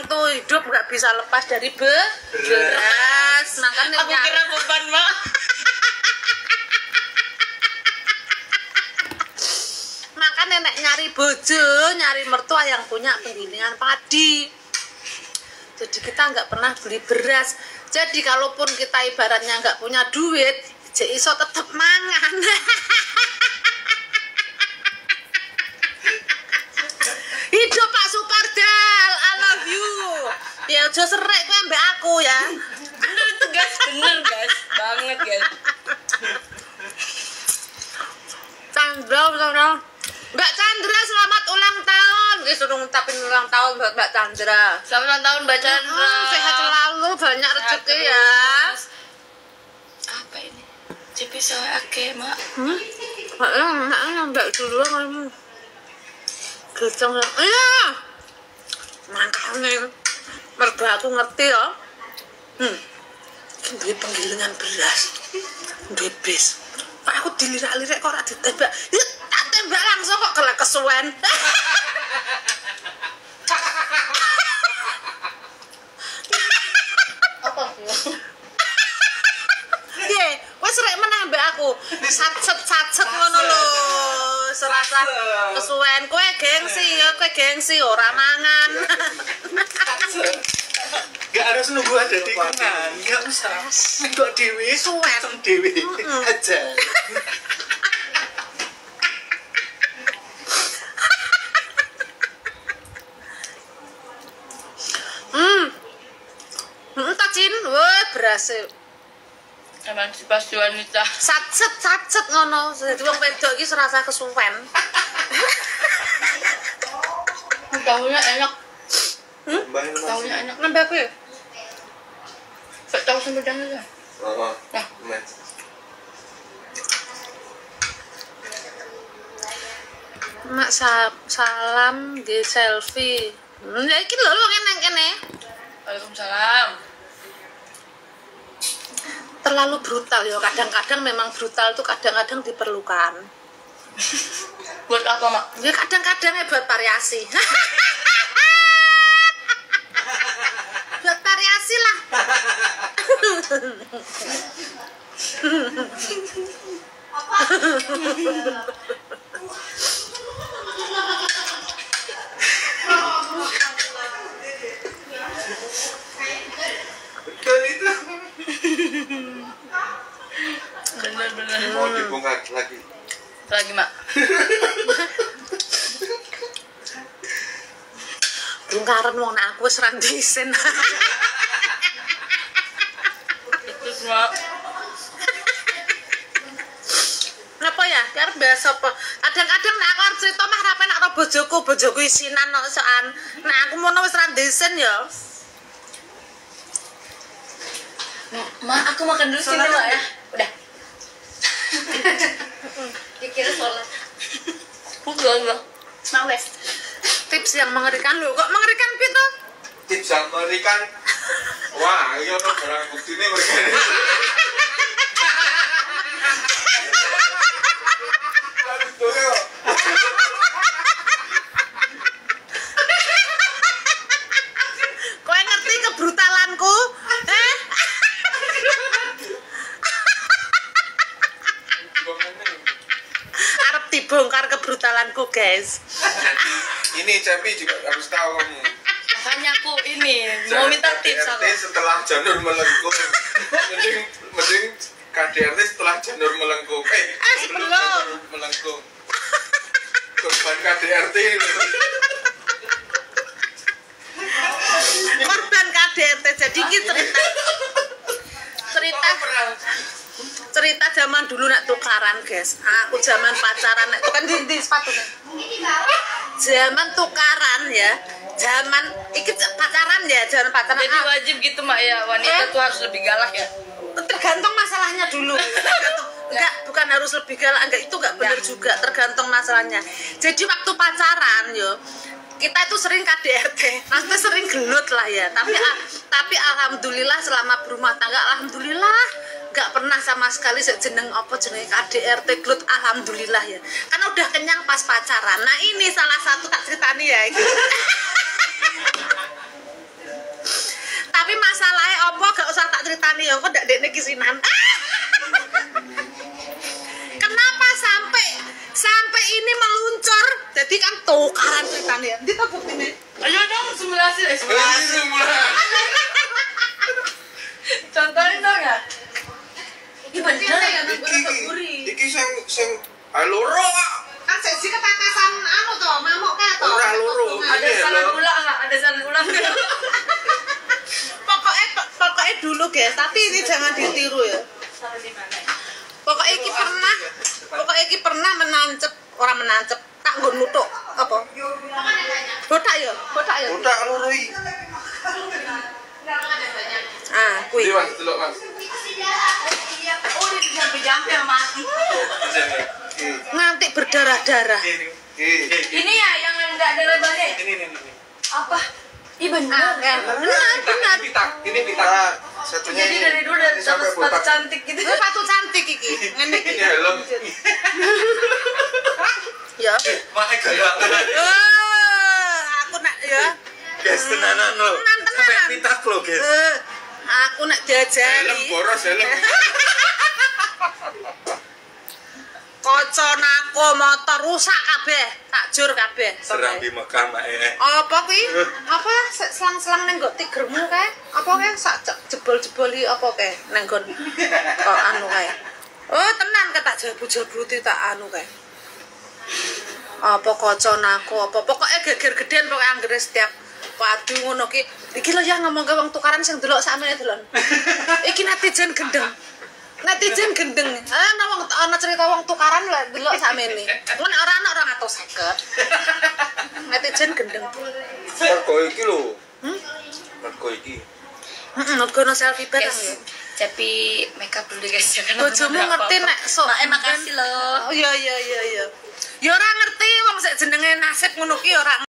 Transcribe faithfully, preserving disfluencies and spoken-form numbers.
orang tuh hidup nggak bisa lepas dari be beras. Makanya aku kira beban, Mak. Makanya nek nyari bojo, nyari mertua yang punya penggilingan padi. Jadi kita nggak pernah beli beras. Jadi kalaupun kita ibaratnya nggak punya duit, jadi iso tetep mangan. Hidup Pak Supardal, I love you. Ya aja serik kowe ambek aku ya. Bener itu guys, bener guys, banget guys. Chandra, Chandra. Mbak Chandra selamat ulang tahun. Guys, suruh ngucapin ulang tahun buat Mbak Chandra. Selamat ulang tahun Mbak Chandra. Hmm, sehat selalu, banyak rezeki ya. Apa ini? Cipi soe ake, Mak. Hmm? Mak, mak, mbak dulu kamu. Gecong. Iya. Makanya mertua aku ngerti ya. Hmm. Ini penggilingan beras. Bebes. Pak aku dilirak-lirik kok ora ditembak. Ya, tak tembak langsung kok kelek kesuwen. Apa sih? Ye, wes rek meneh mbak aku. Sat-set-sat ngono lho. Serasa kesuwen. Kowe gengsi ya, kowe gengsi ora mangan. Gak harus nunggu ada tikungan, gak usah. Kok dewi, Suwen. dewi aja. Hmm. Hmm, tacin, wah berhasil. Emansipasi wanita. Sat-set sat-set ngono. Dadi wong wedok iki serasa kesuwen. Tahunya enak. Hmm? Tahunya enak. Nambah aku ya? Pak tahu sumedang aja. Oh, Nah, Mak sa salam di selfie. Hmm, ya iki lho wong eneng kene. Waalaikumsalam. Terlalu brutal ya, kadang-kadang memang brutal tuh kadang-kadang diperlukan. Buat apa, Mak? Ya kadang-kadang ya buat variasi. Buat variasi lah. betul itu. Bener-bener. Mau dibongkar lagi. Lagi, Mak. Bongkaran wong nek aku wis ra ndisen. Itu semua. Napa ya? Karep bahas apa? Kadang-kadang nek aku arep cerita mah ra penak karo bojoku, bojoku isinan kok sokan. Nek aku mono wis ra ndisen ya. Mak, aku makan dulu sini, Mak ya. Udah. Dikira sholat. Udah, udah. Mau wes. Tips yang mengerikan lho, kok mengerikan pitu? Tips yang mengerikan. Wah, iya ono barang buktine mengerikan. Kowe ngerti kebrutalanku? Eh? Arep dibongkar kebrutalanku, guys. Ini Cepi juga harus tahu kamu. Makanya aku ini mau minta tips K D R T aku. setelah janur melengkung. mending mending K D R T setelah janur melengkung. Eh, Eh, sebelum sebelum. janur melengkung. Korban K D R T ini. Korban K D R T. Jadi iki cerita cerita cerita zaman dulu nak tukaran, guys. Aku zaman pacaran nak tukan di, di sepatunya. Zaman tukaran ya. Zaman iki pacaran ya, zaman pacaran. Jadi Ah, wajib gitu, Mak ya. Wanita Eh? tuh harus lebih galak ya. tergantung masalahnya dulu. Tergantung. Enggak, bukan harus lebih galak, enggak itu enggak benar juga, tergantung masalahnya. Jadi waktu pacaran yo kita itu sering K D R T, maksudnya sering gelut lah ya. Tapi ah, tapi alhamdulillah selama berumah tangga alhamdulillah nggak pernah sama sekali sejeneng apa jeneng K D R T gelut, alhamdulillah ya. Karena udah kenyang pas pacaran. Nah ini salah satu tak ceritani ya. ceritane ya kok ndak dekne kisinan. Kenapa sampai sampai ini meluncur? Jadi kan tukaran ceritanya. Nanti tak buktine. Ayo dong simulasi deh. Ini simulasi. Contohin dong ya. Ini bener ya, Iki iki sing sing loro Kan sesi ketatasan anu to, mamuk ka to. ora loro. Ada salah ulang nggak? Ada salah ulang nggak? Pokoknya pokoknya dulu guys, tapi ini jangan ditiru ya. Salah di mana? Pokoknya iki pernah, pokoknya iki pernah menancep, orang menancep tak nggon nutuk apa? Botak ya, botak ya. Udah loro iki. Ah, kuwi. Iki Mas delok Mas. Oh, ini jampi-jampi ya, Mas. Nganti berdarah-darah. Ini ya yang enggak ada lebarnya. Ini ini ini. Apa? Iya benar. Ah, kan. Benar, benar. Ini pitak, ini pitak. Satunya Jadi ini. dari dulu dari Ini sampai sepatu botak. cantik gitu. Itu sepatu cantik iki. Ngene iki. Ini helm. Ya. Pakai gaya. Eh, aku nak ya. Guys, tenanan lo. Tenan, tenan. Sampai pitak lo, guys. Eh, aku nak Helm diajari. boros helm. Kaca nako motor rusak kabeh, tak jur kabeh. Serambi Mekah mae. Apa kuwi? Apa se- selang-selang ning nggo tigermu kae? Apa kae sak ce- jebol-jeboli apa kae ning nggon kok anu kae. Oh, tenan ke tak jabu-jabuti tak anu kae. Apa kaca nako apa pokoknya geger gedean pokoke anggere setiap padu ngono ki. Iki lho ya ngomong ke wong tukaran sing delok sakmene delon. Iki netizen gendeng. Netizen gendeng. Ah, ana wong ana cerita wong tukaran lho delok sakmene. Mun ora ana orang atau seket. Netizen gendeng. Mergo iki lho. Hmm? Mergo iki. Heeh, ngono selfie bareng Guys, ya. tapi makeup dulu guys ya kan. Bojomu ngerti nek sok. Mak, eh, makasih loh. Oh iya iya iya iya. Ya ora ngerti wong sik jenenge nasib ngono ki ora